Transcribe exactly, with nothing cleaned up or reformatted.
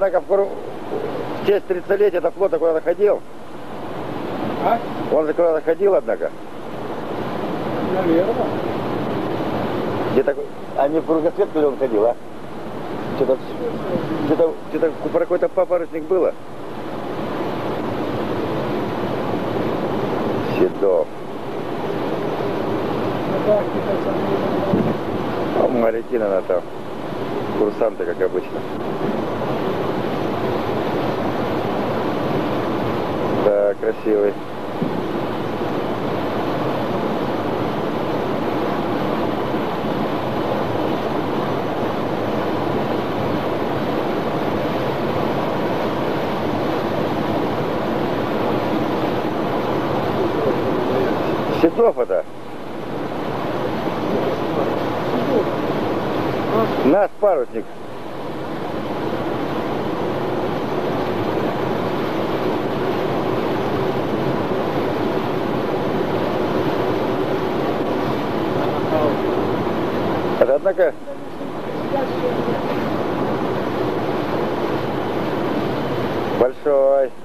однако в, Кур... в честь тридцатилетия до флота куда-то ходил. А? Он же куда-то ходил, однако. Наверное. Где-то... А не в кругосветку ли он ходил, а? Что-то... Что-то... Что-то про какой-то папоротник было. Седов. А моряки, наверное, там. Курсанты, как обычно. Да, красивый. Седов это. Наш парусник. Однако большой.